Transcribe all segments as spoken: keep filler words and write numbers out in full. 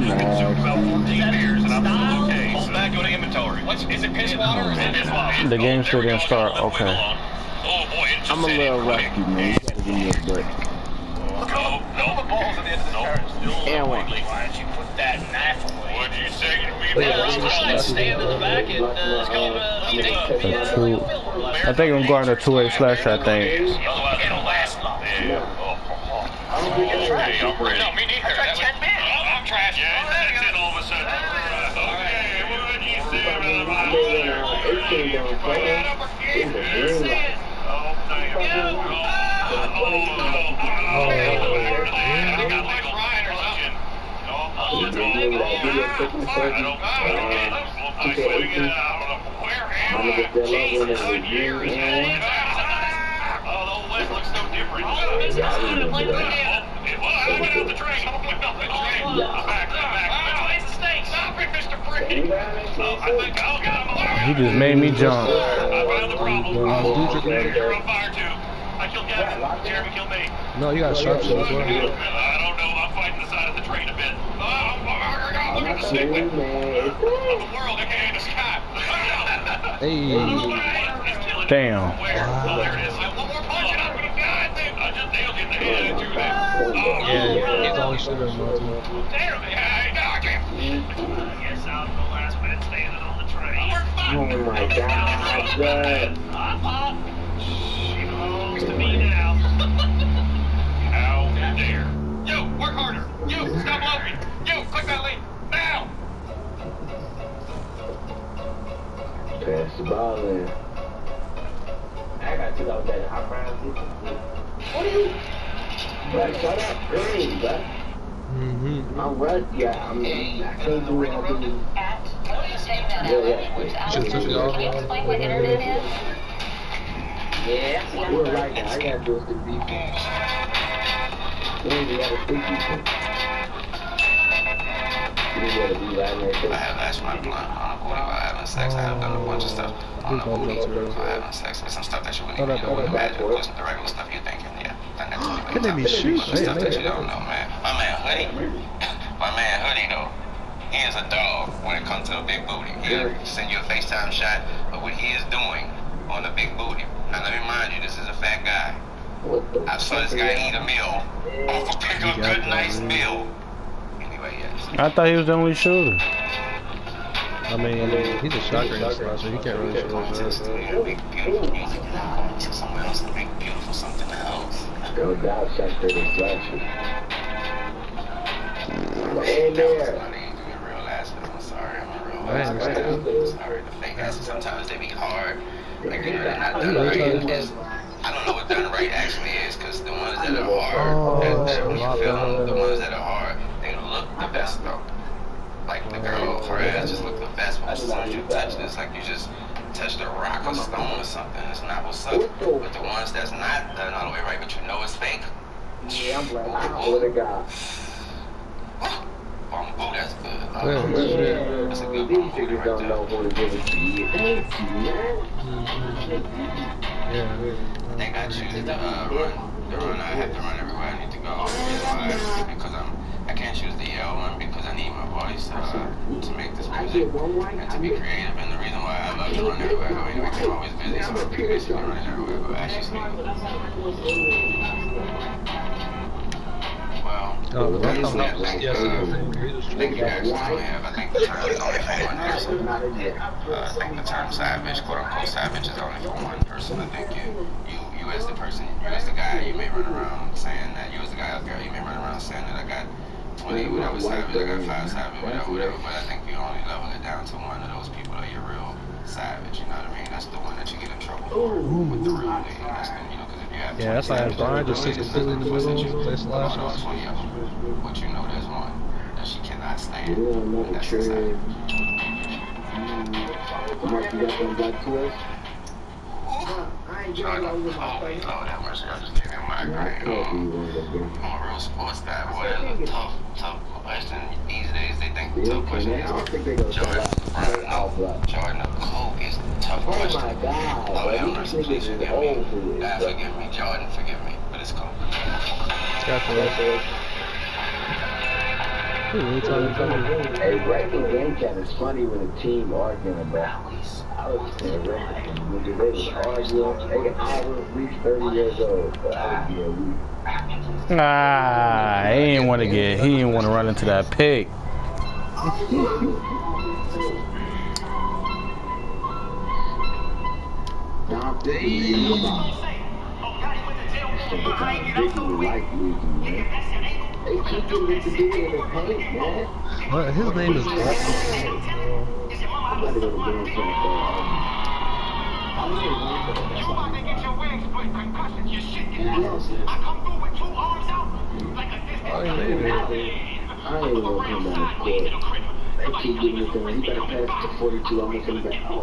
The game still didn't start. Okay. I'm a little rusty, man. You gotta give me a break. Look at all the balls at the end of the carriage. And wait. Why don't you put that knife away? What'd you say to me? Well, stand in the back and uh, it's called I think I'm going to two A slash. I think. It'll last long. Yeah. I'm ready. No, me neither. I tried ten minutes. I'm trash. Yeah, that's it all of a sudden. Okay, what'd you say about eighteen down playing in the green light. He just made me jump. I found the problem. You're on fire too. I killed Gavin. Jeremy killed me. No, you got a sharpshooter. I don't know. I'm fighting the side of the train a bit. Oh, look at the stick whip. Of the world, aka the sky. Hey. Damn. Where? Oh, there it is. One more punch and I'm gonna die. I just nailed you in the head. Too bad. Yeah, he's always shooting. Damn it. I knocked him. I guess I'm the last man standing on the train. Oh my God. Good. She belongs to me now. How dare. You, work harder. You, stop loafing. You, click that link. Now. Pass the ball in. I got to go that hot round. What are you? Bro, shut up. Green, bro. Mm-hmm. I'm right. Yeah, I'm. I can't do it. I do it. Yeah, yeah. Just took it off. Can you explain what internet is? Yeah, we're right now. I gotta do it to defense. Then we gotta speak defense. We gotta be right there. I have lashed my blunt on a boy while having sex. I have done a bunch of stuff on the booty while having sex. With some stuff that you wouldn't even imagine. It wasn't the regular stuff you're thinking. Yeah, done that twenty Can they be shoot? Stuff that you don't know, man. My man Hoodie, my man Hoodie though, he is a dog when it comes to a big booty. He'll send you a FaceTime shot of what he is doing on a big booty. Now let me remind you, this is a fat guy. I saw this guy eat a meal. Oh, pick a good, nice meal. Anyway, yes. I thought he was the only shooter. I mean, he's a shotgun slasher, so he can't really shoot like that. Make beautiful music now. Somewhere else to make beautiful something else. Go down, sector the slasher. Hey there. I'm sorry, I'm a real Man, I'm sorry. The fake asses sometimes they be hard. Like, you know, they're not done right. It's, I don't know what done right actually is, because the ones that are hard, that, that when you feel them, the ones that are hard, they look the best though. Like the girl, her ass just look the best, but as soon as you touch it, it's like you just touched a rock or stone or something. It's not what's up. But the ones that's not done all the way right, but you know it's fake. Yeah, I'm like, what a guy. Bamboo, that's good. Yeah, That's a good bamboo right don't know there. who to give it to you. Thank you, man. yeah. They got you to uh, run. The run, I have to run everywhere I need to go. Because I'm, I can't choose the yell one because I need my voice uh, to make this music and to be creative. And the reason why I love to run everywhere I go, anyway, I'm always busy, so I'm basically running everywhere I go. Actually, well, Oh, that's not yes, thank you guys for coming in. I think the term is only for one person. Uh, I think the term savage, quote unquote savage, is only for one person. I think you, you, you as the person, you as the guy, you may run around saying that, you as the guy out there, you may run around saying that I got twenty, whatever savage, I got five savage, whatever, whatever. But I think you only level it down to one of those people that you're real savage. You know what I mean? That's the one that you get in trouble for with the real name. That's the, you know, because if you have Yeah, that's why Brian just sits completely in the middle, play slash. twenty of them, but you know there's one that she cannot stand. Yeah, And another that's trade. inside. Mark, you got them back to us? Jordan, oh, Lord have mercy, I just gave you a migraine. Um, I'm a real sports guy, boy. That's a tough, tough question. These days, they think the tough question is Jordan Brown. No, Jordan, the Coke is a tough question. Oh my God. Lord have mercy, please forgive me. God forgive me, Jordan forgive me, but it's cool. Gotcha. really trying to come in. Hey, breaking game chat is funny when a team arguing about. I was saying, when they was arguing, they can hour reach thirty years old. But I would be a week. Ah, he didn't want to get. He didn't want to run into that pig. Nah, they They keep getting it to do it in the paint, man. What? His name is. I'm about to go to game chat. Oh, he made it. I ain't even gonna come down the court. They keep getting it done. He better pass to forty-two. I'm gonna come back. Oh,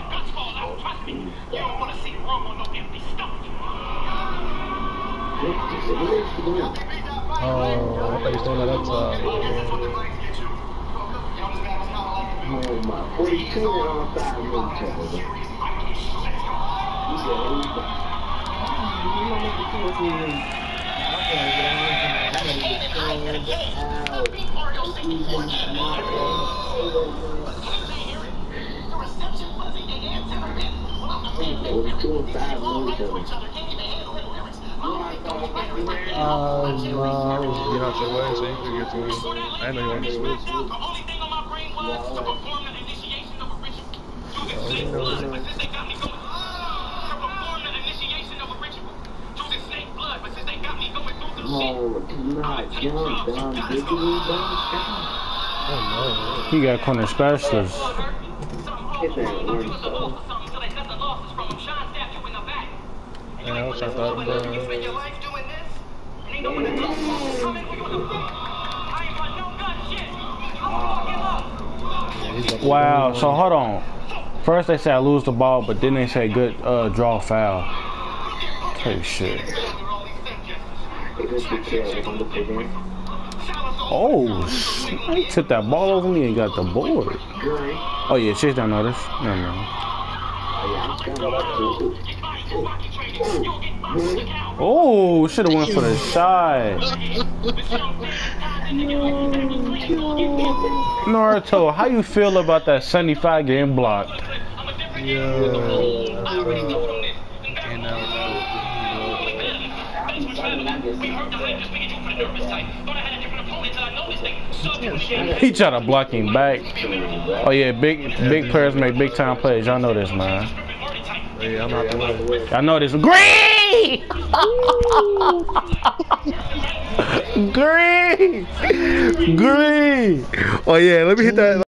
Oh, I thought he was throwing that up top. Oh my, forty-two and on five really trouble. He said, who's that? forty-two and five really trouble. Uh, no, I was getting out your way so you could get to him. I didn't know you wanted to switch. Oh, you know, you know. Oh, do not jump down, diggity, down, Oh, no. He got corner specialist. Get that one, so. Yeah, I was trying to throw him down. Wow. So hold on. First they say I lose the ball, but then they say good uh, draw foul. Hey shit. Oh, he took that ball over me and got the board. Oh yeah, shit don't notice. No, no. Oh, should have went for the shot. Naruto, how you feel about that seventy-five getting blocked? Yeah. He tried to block him back. Oh yeah, big big players make big time plays. Y'all know this, man. Yeah, I'm not the one. Y'all know this. Green! Green! Green! Oh yeah, let me hit that.